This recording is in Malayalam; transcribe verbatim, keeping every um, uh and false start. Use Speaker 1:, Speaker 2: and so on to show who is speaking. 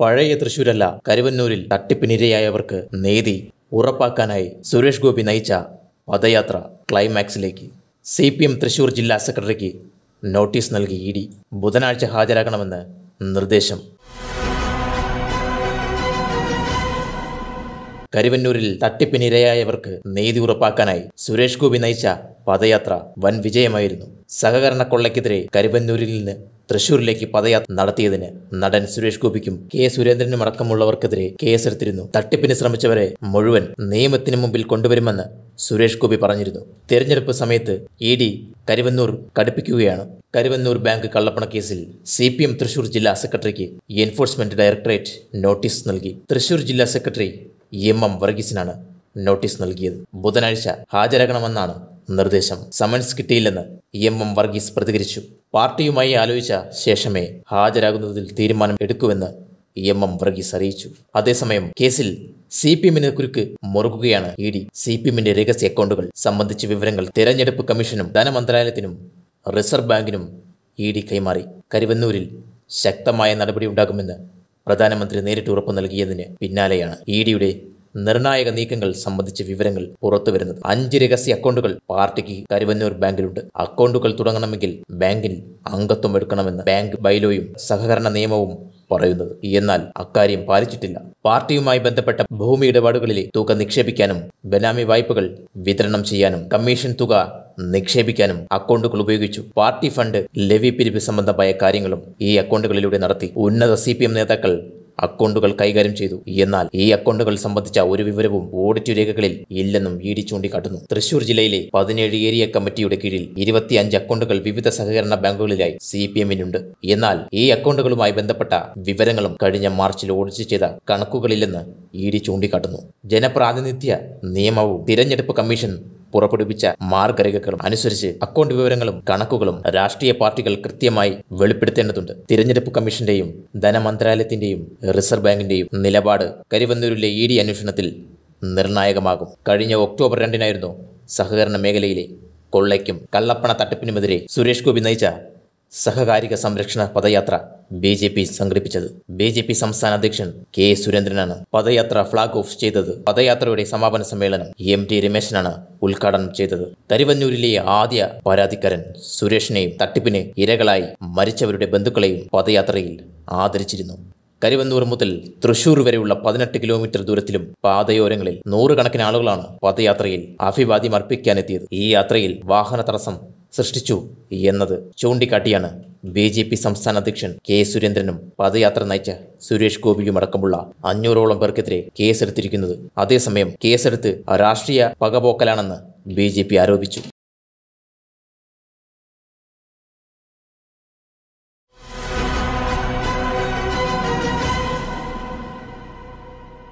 Speaker 1: പഴയ തൃശൂരല്ല കരുവന്നൂരിൽ തട്ടിപ്പിനിരയായവർക്ക് നീതി ഉറപ്പാക്കാനായി സുരേഷ് ഗോപി നയിച്ച പദയാത്ര ക്ലൈമാക്സിലേക്ക്. സി പി എം തൃശൂർ ജില്ലാ സെക്രട്ടറിക്ക് നോട്ടീസ് നൽകി ഇ ഡി. ബുധനാഴ്ച ഹാജരാകണമെന്ന് നിർദ്ദേശം. കരുവന്നൂരിൽ തട്ടിപ്പിനിരയായവർക്ക് നീതി ഉറപ്പാക്കാനായി സുരേഷ് ഗോപി നയിച്ച പദയാത്ര വൻ വിജയമായിരുന്നു. സഹകരണ കൊള്ളയ്ക്കെതിരെ കരുവന്നൂരിൽ നിന്ന് തൃശൂരിലേക്ക് പദയാത്ര നടത്തിയതിന് നടൻ സുരേഷ് ഗോപിക്കും കെ സുരേന്ദ്രനും അടക്കമുള്ളവർക്കെതിരെ കേസെടുത്തിരുന്നു. തട്ടിപ്പിന് ശ്രമിച്ചവരെ മുഴുവൻ നിയമത്തിന് മുമ്പിൽ കൊണ്ടുവരുമെന്ന് സുരേഷ് ഗോപി പറഞ്ഞിരുന്നു. തെരഞ്ഞെടുപ്പ് സമയത്ത് ഇ ഡി കരുവന്നൂർ കടുപ്പിക്കുകയാണ്. കരുവന്നൂർ ബാങ്ക് കള്ളപ്പണ കേസിൽ സി പി എം തൃശൂർ ജില്ലാ സെക്രട്ടറിക്ക് എൻഫോഴ്സ്മെന്റ് ഡയറക്ടറേറ്റ് നോട്ടീസ് നൽകി. തൃശൂർ ജില്ലാ സെക്രട്ടറി എം എം വർഗീസിനാണ് നോട്ടീസ് നൽകിയത്. ബുധനാഴ്ച ഹാജരാകണമെന്നാണ് നിർദ്ദേശം. സമൻസ് കിട്ടിയില്ലെന്ന് എം എം വർഗീസ് പ്രതികരിച്ചു. പാർട്ടിയുമായി ആലോചിച്ച ശേഷമേ ഹാജരാകുന്നതിൽ തീരുമാനം എടുക്കുമെന്ന് എം എം വർഗീസ് അറിയിച്ചു. അതേസമയം കേസിൽ സി പി എമ്മിന് കുരുക്ക് മുറുകുകയാണ് ഇ ഡി. സി പി എമ്മിന്റെ രഹസ്യ അക്കൗണ്ടുകൾ സംബന്ധിച്ച വിവരങ്ങൾ തെരഞ്ഞെടുപ്പ് കമ്മീഷനും ധനമന്ത്രാലയത്തിനും റിസർവ് ബാങ്കിനും ഇ ഡി കൈമാറി. കരുവന്നൂരിൽ ശക്തമായ നടപടിയുണ്ടാകുമെന്ന് പ്രധാനമന്ത്രി നേരിട്ട് ഉറപ്പു നൽകിയതിന് പിന്നാലെയാണ് ഇ ഡിയുടെ നിർണായക നീക്കങ്ങൾ സംബന്ധിച്ച വിവരങ്ങൾ പുറത്തുവരുന്നത്. അഞ്ച് രഹസ്യ അക്കൗണ്ടുകൾ പാർട്ടിക്ക് കരുവന്നൂർ ബാങ്കിലുണ്ട്. അക്കൗണ്ടുകൾ തുടങ്ങണമെങ്കിൽ ബാങ്കിൽ അംഗത്വം എടുക്കണമെന്ന് ബാങ്ക് ബൈലോയും സഹകരണ നിയമവും പറയുന്നത്. എന്നാൽ അക്കാര്യം പാലിച്ചിട്ടില്ല. പാർട്ടിയുമായി ബന്ധപ്പെട്ട ഭൂമി ഇടപാടുകളിലെ തുക നിക്ഷേപിക്കാനും ബനാമി വായ്പകൾ വിതരണം ചെയ്യാനും കമ്മീഷൻ തുക നിക്ഷേപിക്കാനും അക്കൗണ്ടുകൾ ഉപയോഗിച്ചു. പാർട്ടി ഫണ്ട് ലെവി പിരിവ് സംബന്ധമായ കാര്യങ്ങളും ഈ അക്കൗണ്ടുകളിലൂടെ നടത്തി. ഉന്നത സി പി എം നേതാക്കൾ അക്കൗണ്ടുകൾ കൈകാര്യം ചെയ്തു. എന്നാൽ ഈ അക്കൗണ്ടുകൾ സംബന്ധിച്ച ഒരു വിവരവും ഓഡിറ്റ് രേഖകളിൽ ഇല്ലെന്നും ഇ ഡി ചൂണ്ടിക്കാട്ടുന്നു. തൃശൂർ ജില്ലയിലെ പതിനേഴ് ഏരിയ കമ്മിറ്റിയുടെ കീഴിൽ ഇരുപത്തിയഞ്ച് അക്കൗണ്ടുകൾ വിവിധ സഹകരണ ബാങ്കുകളിലായി സി പി എമ്മിനുണ്ട്. എന്നാൽ ഈ അക്കൗണ്ടുകളുമായി ബന്ധപ്പെട്ട വിവരങ്ങളും കഴിഞ്ഞ മാർച്ചിൽ ഓഡിറ്റ് ചെയ്ത കണക്കുകളില്ലെന്ന് ഇ ഡി ചൂണ്ടിക്കാട്ടുന്നു. ജനപ്രാതിനിധ്യ നിയമവും തിരഞ്ഞെടുപ്പ് കമ്മീഷൻ പുറപ്പെടുവിച്ച മാർഗരേഖകളും അനുസരിച്ച് അക്കൗണ്ട് വിവരങ്ങളും കണക്കുകളും രാഷ്ട്രീയ പാർട്ടികൾ കൃത്യമായി വെളിപ്പെടുത്തേണ്ടതുണ്ട്. തിരഞ്ഞെടുപ്പ് കമ്മീഷന്റെയും ധനമന്ത്രാലയത്തിന്റെയും റിസർവ് ബാങ്കിന്റെയും നിലപാട് കരുവന്നൂരിലെ ഇ ഡി അന്വേഷണത്തിൽ നിർണായകമാകും. കഴിഞ്ഞ ഒക്ടോബർ രണ്ടിനായിരുന്നു സഹകരണ മേഖലയിലെ കൊള്ളയ്ക്കും കള്ളപ്പണ തട്ടിപ്പിനുമെതിരെ സുരേഷ് ഗോപി നയിച്ച സഹകാരിക സംരക്ഷണ പദയാത്ര ബി ജെ പി സംഘടിപ്പിച്ചത്. ബി ജെ പി സംസ്ഥാന അധ്യക്ഷൻ കെ സുരേന്ദ്രനാണ് പദയാത്ര ഫ്ളാഗ് ഓഫ് ചെയ്തത്. പദയാത്രയുടെ സമാപന സമ്മേളനം എം ടി രമേശനാണ് ഉദ്ഘാടനം ചെയ്തത്. കരുവന്നൂരിലെ ആദ്യ പരാതിക്കാരൻ സുരേഷിനെയും തട്ടിപ്പിന് ഇരകളായി മരിച്ചവരുടെ ബന്ധുക്കളെയും പദയാത്രയിൽ ആദരിച്ചിരുന്നു. കരുവന്നൂർ മുതൽ തൃശൂർ വരെയുള്ള പതിനെട്ട് കിലോമീറ്റർ ദൂരത്തിലും പാതയോരങ്ങളിൽ നൂറുകണക്കിന് ആളുകളാണ് പദയാത്രയിൽ അഭിവാദ്യം അർപ്പിക്കാനെത്തിയത്. ഈ യാത്രയിൽ വാഹന തടസ്സം സൃഷ്ടിച്ചു എന്നത് ചൂണ്ടിക്കാട്ടിയാണ് ബി ജെ പി സംസ്ഥാന അധ്യക്ഷൻ കെ സുരേന്ദ്രനും പദയാത്ര നയിച്ച സുരേഷ് ഗോപിയും അടക്കമുള്ള അഞ്ഞൂറോളം പേർക്കെതിരെ കേസെടുത്തിരിക്കുന്നത്. അതേസമയം കേസെടുത്ത് രാഷ്ട്രീയ പകപോക്കലാണെന്ന് ബി ജെ പി ആരോപിച്ചു.